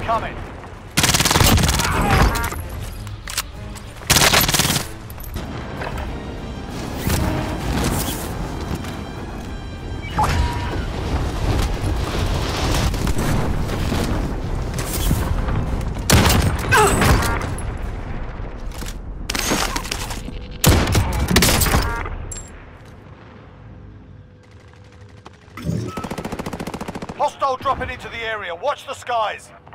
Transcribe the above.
incoming. Hostile dropping into the area. Watch the skies.